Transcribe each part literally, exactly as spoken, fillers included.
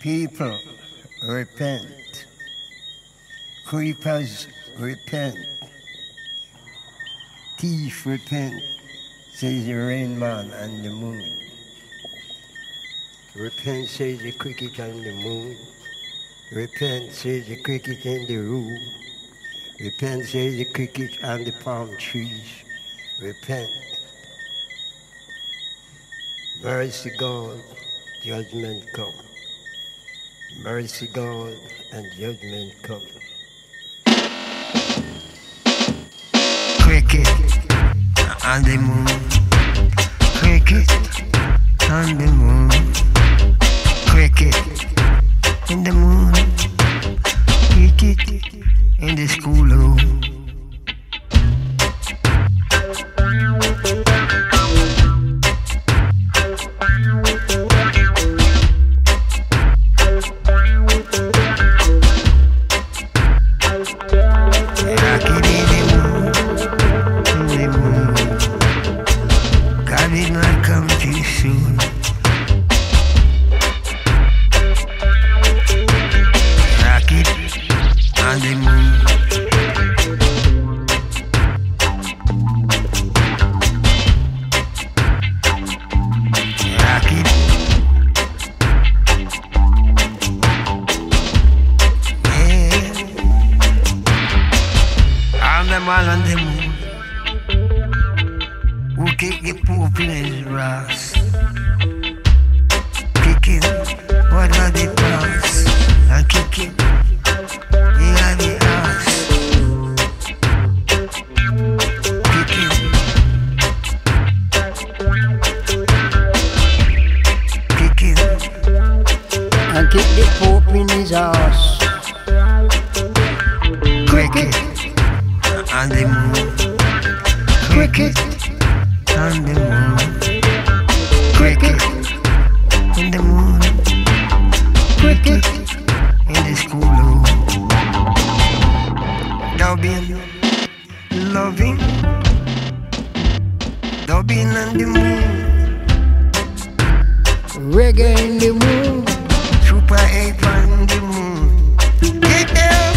People, repent. Creepers, repent. Thief, repent, says the rain man and the moon. Repent, says the cricket and the moon. Repent, says the cricket and the roo. Repent, says the cricket and the palm trees. Repent. Mercy God, judgment come. Mercy God, and judgment come. Cricket on the moon. Cricket on the moon. Cricket in the moon. Cricket in the schoolroom. Man on the moon, who kick the poop in his grass, kicking what are the pass, and kicking in the ass, kicking, kicking, and kick the poop in his ass, cricket. On the moon, cricket on the moon, cricket in the moon, cricket in the schoolroom. Dubbing, loving, dubbing on the moon, reggae in the moon, super ape on the moon. Get down.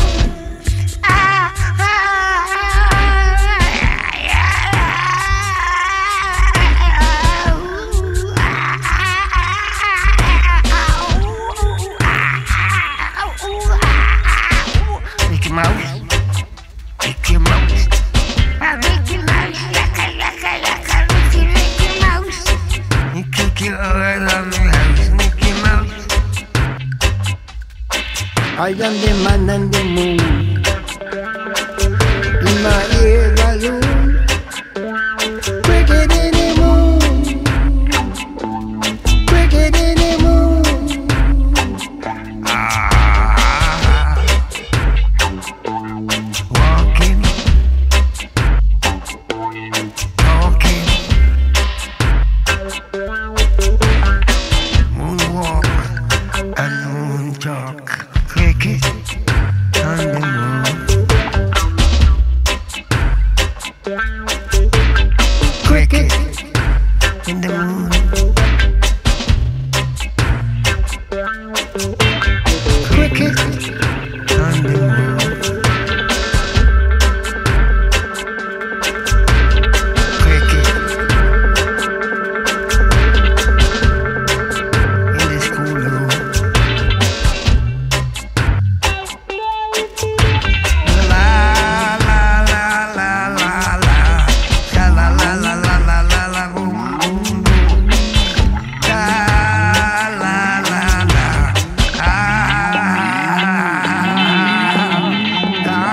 Mickey Mouse, Mickey Mouse, ah, Mickey Mouse, yaka yaka yaka, Mickey Mickey Mouse, Mickey Mickey all around the house, Mickey Mouse. I am the man on the moon, in my ear balloon, cricket in the moon, cricket in the moon. Ah. Cricket on the moon, cricket in the moon, cricket on the moon, cricket in the schoolroom.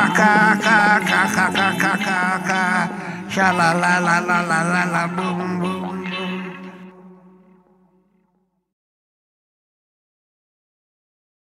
Sha la la la la la la la boom boom.